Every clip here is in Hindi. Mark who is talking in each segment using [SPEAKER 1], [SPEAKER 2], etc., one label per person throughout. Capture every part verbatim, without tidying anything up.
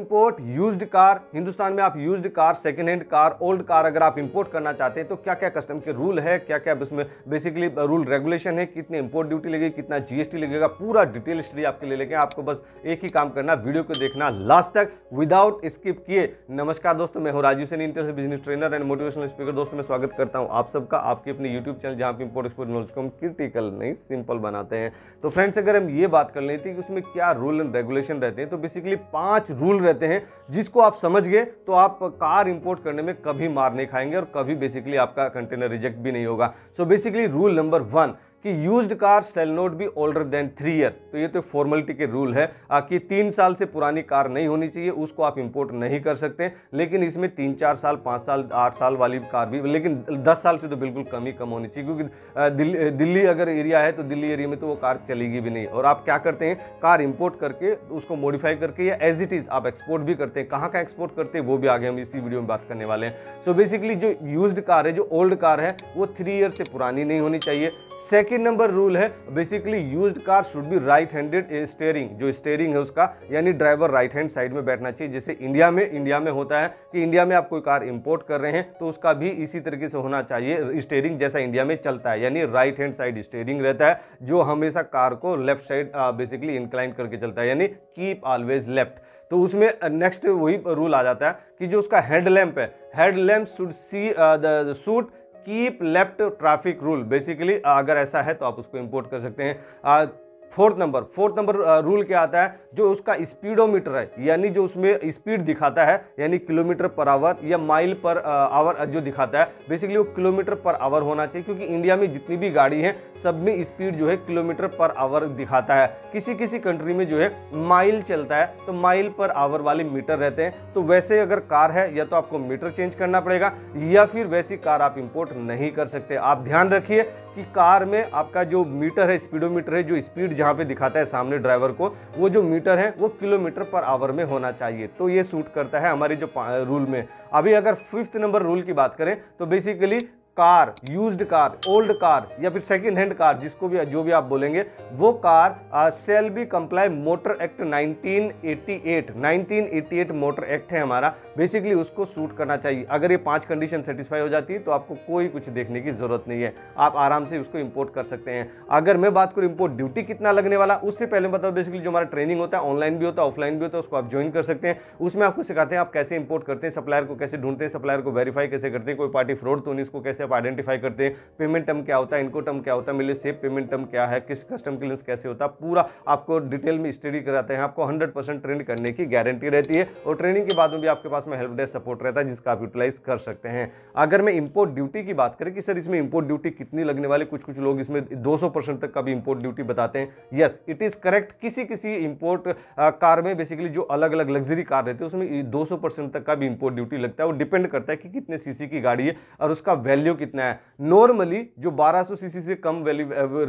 [SPEAKER 1] इंपोर्ट यूज्ड कार, हिंदुस्तान में आप used car, second hand car, old car अगर आप इंपोर्ट करना चाहते हैं तो क्या क्या कस्टम के रूल है, क्या क्या उसमें बेसिकली रूल रेगुलेशन है, कितनी इंपोर्ट ड्यूटी लगेगी, कितना जीएसटी लगेगा, पूरा डिटेल स्टडी आपके ले लेंगे। आपको बस एक ही काम करना, वीडियो को देखना लास्ट तक विदाउट स्किप किए। नमस्कार दोस्तों, मैं हूं राजीव सैनी, इंटर से business trainer and motivational speaker. दोस्तों मैं स्वागत करता हूं आप सबका आपके अपने यूट्यूब चैनल जहां पे इंपोर्ट एक्सपोर्ट नॉलेज को हम क्रिटिकल नहीं सिंपल बनाते हैं। तो फ्रेंड्स, अगर हम ये बात कर लेते हैं कि उसमें क्या रूल एंड रेगुलेशन रहते हैं, तो बेसिकली पांच रूल रहते हैं जिसको आप समझ गए तो आप कार इंपोर्ट करने में कभी मार नहीं खाएंगे और कभी बेसिकली आपका कंटेनर रिजेक्ट भी नहीं होगा। So basically rule number one कि used car sell not be older than three year. तो ये तो फॉर्मेलिटी के रूल है कि तीन साल से पुरानी कार नहीं होनी चाहिए, उसको आप इंपोर्ट नहीं कर सकते। लेकिन इसमें तीन चार साल, पाँच साल, आठ साल वाली कार भी, लेकिन दस साल से तो बिल्कुल कम ही कम होनी चाहिए, क्योंकि दिल्ली दिल्ली अगर एरिया है तो दिल्ली एरिया में तो वो कार चलेगी भी नहीं। और आप क्या करते हैं, कार इंपोर्ट करके उसको मॉडिफाई करके या एज इट इज आप एक्सपोर्ट भी करते हैं। कहाँ का एक्सपोर्ट करते हैं वो भी आगे हम इसी वीडियो में बात करने वाले हैं। सो बेसिकली जो यूज्ड कार है, जो ओल्ड कार है, वो थ्री ईयर से पुरानी नहीं होनी चाहिए। सेकेंड नंबर रूल है basically used car should be right handed steering. जो स्टीयरिंग है उसका यानी ड्राइवर राइट हैंड साइड में बैठना चाहिए। जैसे इंडिया में इंडिया में होता है कि इंडिया में आप कोई कार इंपोर्ट कर रहे हैं तो उसका भी इसी तरीके से होना चाहिए, स्टीयरिंग जैसा इंडिया में चलता है, यानी राइट हैंड साइड स्टीयरिंग रहता है जो हमेशा कार को लेफ्ट साइड बेसिकली इंक्लाइन करके चलता है, यानी कीप ऑलवेज लेफ्ट। तो उसमें नेक्स्ट वही रूल आ जाता है कि जो उसका हेड लैंप है, head lamp should see the suit keep left traffic rule. Basically अगर ऐसा है तो आप उसको इंपोर्ट कर सकते हैं। Fourth number fourth number rule क्या आता है, जो उसका स्पीडोमीटर है, यानी जो उसमें स्पीड दिखाता है, यानी किलोमीटर पर आवर या माइल पर आवर जो दिखाता है, बेसिकली वो किलोमीटर पर आवर होना चाहिए। क्योंकि इंडिया में जितनी भी गाड़ी है सब में स्पीड जो है किलोमीटर पर आवर दिखाता है। किसी किसी कंट्री में जो है माइल चलता है तो माइल पर आवर वाले मीटर रहते हैं। तो वैसे अगर कार है या तो आपको मीटर चेंज करना पड़ेगा या फिर वैसी कार आप इंपोर्ट नहीं कर सकते। आप ध्यान रखिए कि कार में आपका जो मीटर है, स्पीडोमीटर है, जो स्पीड जहां पे दिखाता है सामने ड्राइवर को, वो जो मीटर है वो किलोमीटर पर आवर में होना चाहिए। तो ये सूट करता है हमारे जो रूल में। अभी अगर फिफ्थ नंबर रूल की बात करें तो basically car, used car, old car या फिर सेकंड हैंड कार, जिसको भी जो भी आप बोलेंगे, वो car sell be comply motor act nineteen eighty eight nineteen eighty eight motor act है हमारा, बेसिकली उसको सूट करना चाहिए। अगर ये पांच कंडीशन सेटिस्फाई हो जाती है तो आपको कोई कुछ देखने की जरूरत नहीं है, आप आराम से उसको इंपोर्ट कर सकते हैं। अगर मैं बात करूं इंपोर्ट ड्यूटी कितना लगने वाला, उससे पहले बताओ बेसिकली जो हमारा ट्रेनिंग होता है, ऑनलाइन भी होता है, ऑफलाइन भी होता है, उसको आप ज्वाइन कर सकते हैं। उसमें आपको सिखाते हैं आप कैसे इंपोर्ट करते हैं, सप्लायर को कैसे ढूंढते हैं, सप्लायर को वेरीफाई कैसे करते हैं, कोई पार्टी फ्रॉड तो नहीं, इसको कैसे आइडेंटिफाई करते हैं, पेमेंट टर्म क्या होता है, इनको टर्म क्या होता है, मिले सेफ पेमेंट टर्म क्या है, किस कस्टम क्लियरेंस कैसे होता है, पूरा आपको डिटेल में स्टडी कराते हैं। आपको हंड्रेड परसेंट ट्रेन करने की गारंटी रहती है और ट्रेनिंग के बाद में भी आपके पास में हेल्प डेस्क सपोर्ट रहता है जिसका आप यूटिलाइज कर सकते हैं। अगर मैं इंपोर्ट ड्यूटी की बात करें कि सर इसमें इंपोर्ट ड्यूटी कितनी लगने वाली, कुछ कुछ लोग इसमें दो सौ परसेंट तक का भी इंपोर्ट ड्यूटी बताते हैं। Yes, it is correct. किसी किसी इंपोर्ट कार में बेसिकली जो अलग अलग लग्जरी कार रहती है उसमें दो सौ परसेंट तक का भी इंपोर्ट ड्यूटी लगता है। वो डिपेंड करता है कि कितने सीसी की गाड़ी है और उसका वैल्यू कितना है। नॉर्मली जो बारह सौ सीसी से कम वैल्यू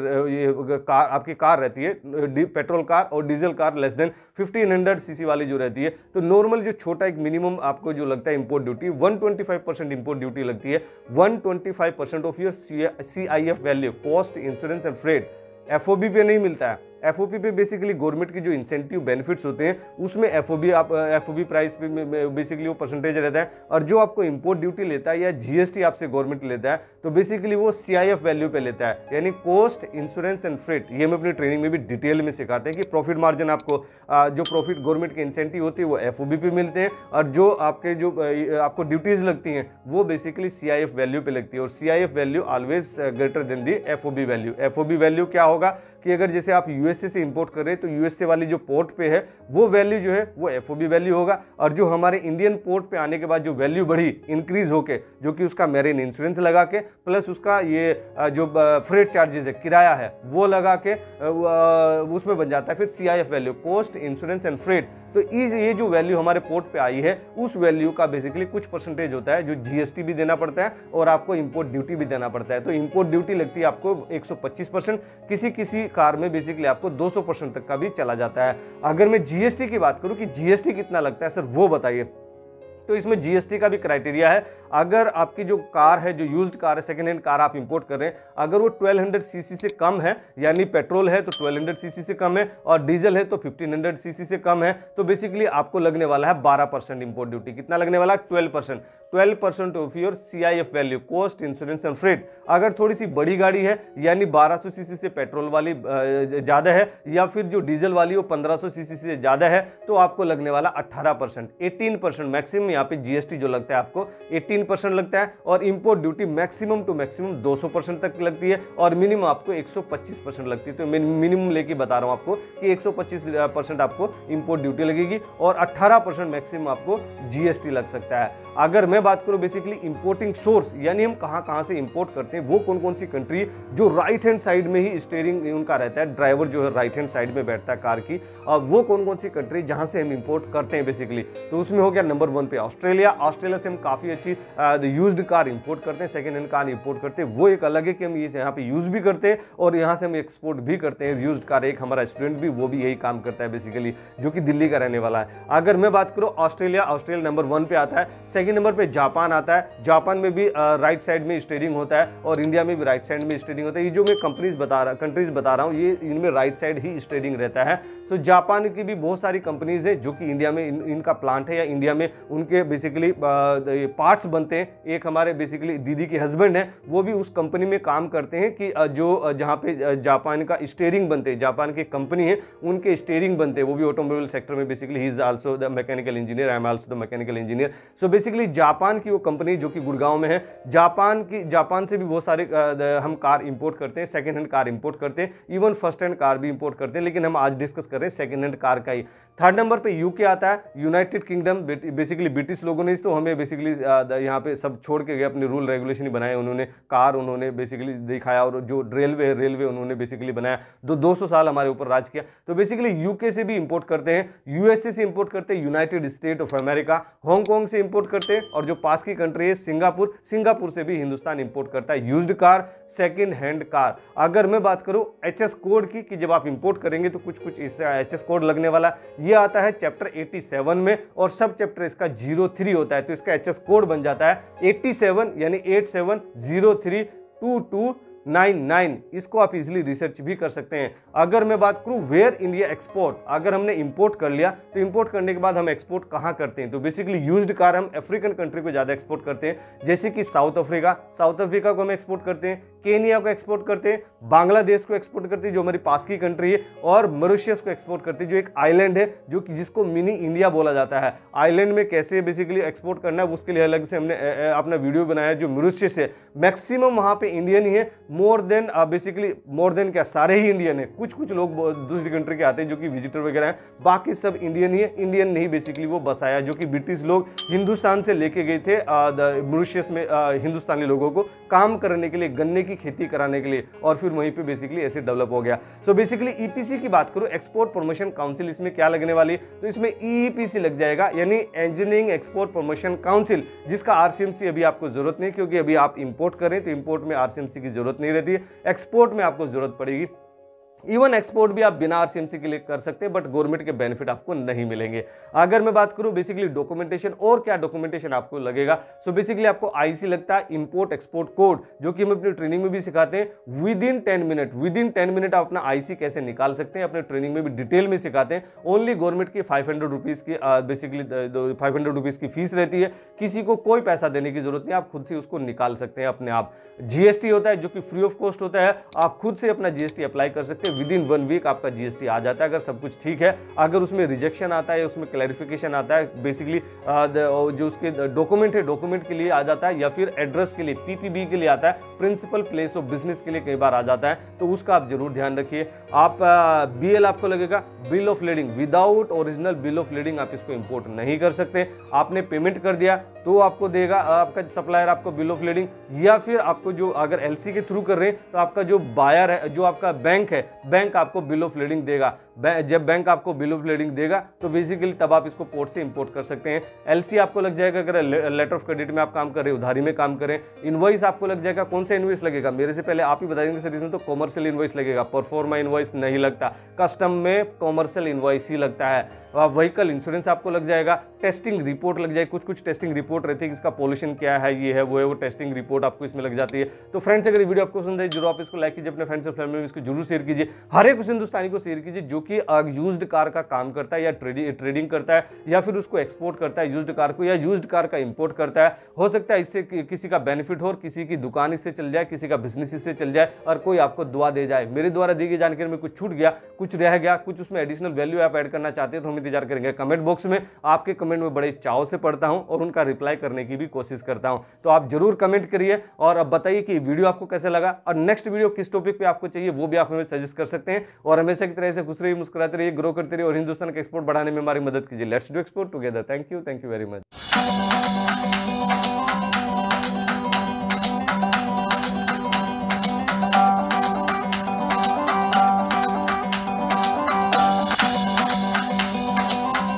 [SPEAKER 1] ये कार आपकी कार रहती है, पेट्रोल कार और diesel car less than fifteen hundred CC वाली जो रहती है, तो नॉर्मल जो छोटा एक मिनिमम आपको जो लगता है import duty one twenty five percent import duty लगती है। One twenty five percent of your CIF value, cost, insurance and freight, FOB पे नहीं मिलता है। एफओपी पे बेसिकली गवर्नमेंट की जो इंसेंटिव बेनिफिट्स होते हैं उसमें एफओबी आप एफओबी प्राइस पे बेसिकली वो परसेंटेज रहता है। और जो आपको इंपोर्ट ड्यूटी लेता है या जीएसटी आपसे गवर्नमेंट लेता है तो बेसिकली वो सीआईएफ वैल्यू पे लेता है, यानी कॉस्ट, इंश्योरेंस एंड फ्रेट। ये हम अपनी ट्रेनिंग में भी डिटेल में सिखाते हैं कि प्रॉफिट मार्जिन आपको जो प्रॉफिट गवर्नमेंट के इंसेंटिव होती है वो एफओबी पे मिलते हैं और जो आपके जो आपको ड्यूटीज लगती हैं वो बेसिकली सीआईएफ वैल्यू पे लगती है। और CIF value always greater than the FOB value. FOB value क्या होगा कि अगर जैसे आप यूएसए से इंपोर्ट कर रहे हैं तो यूएसए वाली जो पोर्ट पे है वो वैल्यू जो है वो एफओबी वैल्यू होगा। और जो हमारे इंडियन पोर्ट पे आने के बाद जो वैल्यू बढ़ी इंक्रीज होके, जो कि उसका मेरिन इंश्योरेंस लगा के प्लस उसका ये जो फ्रेट चार्जेस है, किराया है, वो लगा के उसमें बन जाता है फिर CIF value, cost, insurance and freight. तो इस ये जो वैल्यू हमारे पोर्ट पे आई है उस वैल्यू का बेसिकली कुछ परसेंटेज होता है जो जीएसटी भी देना पड़ता है और आपको इंपोर्ट ड्यूटी भी देना पड़ता है। तो इंपोर्ट ड्यूटी लगती है आपको एक सौ पच्चीस परसेंट, किसी किसी कार में बेसिकली आपको दो सौ परसेंट तक का भी चला जाता है। अगर मैं जीएसटी की बात करूं कि जीएसटी कितना लगता है सर वो बताइए, तो इसमें जीएसटी का भी क्राइटेरिया है। अगर आपकी जो कार है, जो यूज्ड कार है, सेकेंड हैंड कार आप इंपोर्ट कर रहे हैं, अगर वो ट्वेल्व हंड्रेड सीसी से कम है, यानी पेट्रोल है तो ट्वेल्व हंड्रेड सीसी से कम है और डीजल है तो फिफ्टीन हंड्रेड सीसी से कम है, तो बेसिकली आपको लगने वाला है बारह परसेंट इंपोर्ट ड्यूटी। कितना लगने वाला है? Twelve percent twelve percent of your CIF value, cost, insurance and freight. अगर थोड़ी सी बड़ी गाड़ी है, यानी बारह सौ सीसी से पेट्रोल वाली ज्यादा है, या फिर जो डीजल वाली वो पंद्रह सौ सीसी से ज्यादा है, तो आपको लगने वाला अठारह परसेंट, अठारह परसेंट मैक्सिमम। यहाँ पे जीएसटी जो लगता है आपको अठारह परसेंट लगता है, और import duty maximum to maximum दो सौ परसेंट तक लगती है, और मिनिमम आपको एक सौ पच्चीस परसेंट लगती है। तो मिनिमम लेके बता रहा हूं आपको कि एक सौ पच्चीस परसेंट आपको इंपोर्ट ड्यूटी लगेगी, और अठारह परसेंट मैक्सिमम आपको जीएसटी लग सकता है। अगर मैं बात करूं बेसिकली इंपोर्टिंग सोर्स, यानी हम कहां कहां से इंपोर्ट करते हैं, वो कौन कौन सी कंट्री जो राइट हैंड साइड में ही स्टीयरिंग उनका रहता है, ड्राइवर जो है राइट हैंड साइड में बैठता है कार की, और वो कौन कौन सी कंट्री जहां से हम इंपोर्ट करते हैं बेसिकली। तो उसमें हो गया नंबर वन पे ऑस्ट्रेलिया। ऑस्ट्रेलिया से हम काफी अच्छी यूज्ड कार इंपोर्ट करते हैं, सेकेंड हैंड कार इंपोर्ट करते हैं। वो एक अलग है कि हम ये यहाँ पे यूज भी करते हैं और यहाँ से हम एक्सपोर्ट भी करते हैं यूज्ड कार। एक हमारा स्टूडेंट भी वो भी यही काम करता है बेसिकली, जो कि दिल्ली का रहने वाला है। अगर मैं बात करूँ ऑस्ट्रेलिया, ऑस्ट्रेलिया नंबर वन पे आता है। सेकंड नंबर पे जापान आता है। जापान में भी राइट साइड में स्टीयरिंग होता है, और इंडिया में भी राइट साइड में स्टीयरिंग होता है। ये जो मैं कंपनीज बता रहा कंट्रीज बता रहा हूँ, ये इनमें राइट साइड ही स्टीयरिंग रहता है। तो जापान की भी बहुत सारी कंपनीज है जो कि इंडिया में इन, इनका प्लांट है, या इंडिया में उनके बेसिकली पार्ट्स बनते हैं। एक हमारे बेसिकली दीदी के हस्बैंड है, वो भी उस कंपनी में काम करते हैं कि जो जहाँ पे जापान का स्टीयरिंग बनते हैं, जापान की कंपनी है उनके स्टीयरिंग बनते हैं। वो भी ऑटोमोबाइल सेक्टर में बेसिकली ही is also the mechanical engineer, I am also the mechanical engineer. So basically Japan की वो कंपनी जो कि गुड़गांव में है, जापान की जापान से भी बहुत सारे हम कार इंपोर्ट करते हैं, सेकेंड हैंड कार इंपोर्ट करते हैं, इवन फर्स्ट हैंड कार भी इंपोर्ट करते हैं, लेकिन हम आज डिस्कस कर रहे हैं सेकेंड हैंड कार का ही। थर्ड नंबर पे यूके आता है, यूनाइटेड किंगडम। बेसिकली ब्रिटिश लोगों ने तो हमें बेसिकली यहाँ पे सब छोड़ के गए, अपने रूल रेगुलेशन ही बनाए उन्होंने, कार उन्होंने बेसिकली दिखाया, और जो रेलवे रेलवे उन्होंने बेसिकली बनाया। दो दो सौ साल हमारे ऊपर राज किया। तो बेसिकली यूके से भी इंपोर्ट करते हैं, यूएसए से इंपोर्ट करते हैं, United State of America, Hong Kong से इंपोर्ट करते हैं, और जो पास की कंट्री है सिंगापुर, सिंगापुर से भी हिंदुस्तान इंपोर्ट करता है used car, second hand car. अगर मैं बात करूं एचएस कोड की, कि जब आप इंपोर्ट करेंगे तो कुछ कुछ इससे एचएस कोड लगने वाला, ये आता है चैप्टर सत्तासी में, और सब चैप्टर इसका जीरो थ्री होता है, तो इसका एचएस कोड बन जाता है सत्तासी, यानी eight seven zero three two two nine nine. इसको आप इजीली रिसर्च भी कर सकते हैं। अगर मैं बात करूं वेयर इंडिया एक्सपोर्ट, अगर हमने इंपोर्ट कर लिया तो इंपोर्ट करने के बाद हम एक्सपोर्ट कहां करते हैं, तो बेसिकली यूज्ड कार हम अफ्रीकन कंट्री को ज्यादा एक्सपोर्ट करते हैं, जैसे कि साउथ अफ्रीका, साउथ अफ्रीका को हम एक्सपोर्ट करते हैं, केनिया को एक्सपोर्ट करते हैं, बांग्लादेश को एक्सपोर्ट करते हैं जो हमारी पास की कंट्री है, और मॉरिशस को एक्सपोर्ट करते हैं जो एक आइलैंड है, जो कि जिसको मिनी इंडिया बोला जाता है। आइलैंड में कैसे बेसिकली एक्सपोर्ट करना है उसके लिए अलग से हमने अपना वीडियो बनाया। जो मॉरिशस है मैक्सिमम वहां पे इंडियन ही है, more than basically more than क्या सारे ही इंडियन है, कुछ कुछ लोग दूसरी कंट्री के आते हैं जो कि विजिटर वगैरह हैं, बाकी सब इंडियन ही है। इंडियन नहीं बेसिकली वो बसाया, जो कि ब्रिटिश लोग हिंदुस्तान से लेके गए थे मॉरिशस में हिंदुस्तानी लोगों को काम करने के लिए, गन्ने की खेती कराने के लिए, और फिर वहीं पे बेसिकली ऐसे डेवलप हो गया। सो बेसिकली ईपीसी की बात करूं, एक्सपोर्ट प्रमोशन काउंसिल, इसमें क्या लगने वाली है, तो इसमें ईपीसी लग जाएगा, यानी इंजीनियरिंग एक्सपोर्ट प्रमोशन काउंसिल, जिसका आरसीएमसी अभी आपको जरूरत नहीं, क्योंकि अभी आप इंपोर्ट करें तो इंपोर्ट में आरसीएमसी की जरूरत नहीं रहती है, एक्सपोर्ट में आपको जरूरत पड़ेगी। इवन एक्सपोर्ट भी आप बिना आरसीएमसी के लिए कर सकते हैं, बट गवर्नमेंट के बेनिफिट आपको नहीं मिलेंगे। अगर मैं बात करूं बेसिकली डॉक्यूमेंटेशन, और क्या डॉक्यूमेंटेशन आपको लगेगा, सो बेसिकली आपको आईसी लगता है, इंपोर्ट एक्सपोर्ट कोड, जो कि हम अपनी ट्रेनिंग में भी सिखाते हैं। Within ten minute within ten minute आप अपना आईसी कैसे निकाल सकते हैं, अपने ट्रेनिंग में भी डिटेल में सिखाते हैं। ओनली गवर्नमेंट की फाइव हंड्रेड रुपीज की बेसिकली फाइव हंड्रेड रुपीज की फीस रहती है, किसी को कोई पैसा देने की जरूरत नहीं, आप खुद से उसको निकाल सकते हैं अपने आप। जीएसटी होता है जो कि फ्री ऑफ कॉस्ट होता है, आप खुद से अपना जीएसटी अप्लाई कर सकते हैं। विद इन वन वीक आपका जीएसटी आ जाता है, अगर सब कुछ ठीक है। अगर उसमें रिजेक्शन आता है, उसमें क्लैरिफिकेशन आता है, बेसिकली जो उसके डॉक्यूमेंट है डॉक्यूमेंट के लिए आ जाता है, या फिर एड्रेस के लिए पीपीबी के लिए आता है, प्रिंसिपल प्लेस ऑफ बिजनेस के लिए कई बार आ जाता है, तो उसका आप जरूर ध्यान रखिए। आप बीएल आपको लगेगा, bill of lading, without original bill of lading आप इसको इंपोर्ट नहीं कर सकते। आपने पेमेंट कर दिया तो आपको देगा आपका सप्लायर आपको बिल ऑफ लीडिंग, या फिर आपको जो अगर एलसी के थ्रू कर रहे हैं तो आपका जो बायर है, जो आपका बैंक है, बैंक आपको बिल ऑफ लीडिंग देगा। जब बैंक आपको बिल ऑफ लीडिंग देगा तो बेसिकली तब आप इसको पोर्ट से इंपोर्ट कर सकते हैं। एलसी आपको लग जाएगा अगर लेटर ऑफ क्रेडिट में आप काम कर रहे हैं, उधारी में काम करें। इनवॉइस आपको लग जाएगा, कौन सा इनवॉइस लगेगा, मेरे से पहले आप ही बता देंगे सर, इसमें तो कॉमर्शियल इनवॉइस लगेगा, परफॉर्मा इनवॉइस नहीं लगता, कस्टम में कॉमर्शियल इनवॉइस ही लगता है। व्हीकल इंश्योरेंस आपको लग जाएगा, टेस्टिंग रिपोर्ट लग जाएगी, कुछ कुछ टेस्टिंग रिपोर्ट रिपोर्ट रहती है, इसका पॉल्यूशन क्या है, ये है वो है, वो टेस्टिंग रिपोर्ट आपको इसमें लग जाती है। तो फ्रेंड्स अगर ये वीडियो आपको पसंद है जरूर आप इसको लाइक कीजिए, अपने फ्रेंड्स और फैमिली में इसको जरूर शेयर कीजिए, हर एक उस हिंदुस्तानी को शेयर कीजिए जो कि यूज्ड कार का काम करता है या ट्रेडिंग करता है या फिर उसको एक्सपोर्ट करता है यूज्ड कार को, या यूज्ड कार का इंपोर्ट करता है। हो सकता है इससे किसी का बेनिफिट हो और किसी की दुकान इससे चल जाए, किसी का बिजनेस इससे चल जाए और कोई आपको दुआ दे जाए। मेरे द्वारा दी गई जानकारी में कुछ छूट गया, कुछ रह गया, कुछ उसमें एडिशनल वैल्यू आप ऐड करना चाहते हैं तो हम इंतजार करेंगे कमेंट बॉक्स में। आपके कमेंट में बड़े चाव से पढ़ता हूं और उनका रिप्लाई करने की भी कोशिश करता हूं। तो आप जरूर कमेंट करिए और अब बताइए कि वीडियो आपको कैसे लगा और नेक्स्ट वीडियो किस टॉपिक पे आपको चाहिए वो भी आप हमें सजेस्ट कर सकते हैं। और हमेशा की तरह से खुश रहिए, मुस्कुराते रहिए, ग्रो करते रहिए और हिंदुस्तान का एक्सपोर्ट बढ़ाने में हमारी मदद कीजिए। Let's do export together. Thank you, thank you very much.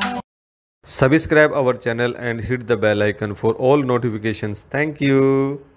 [SPEAKER 1] Subscribe our channel and hit the bell icon for all notifications. Thank you.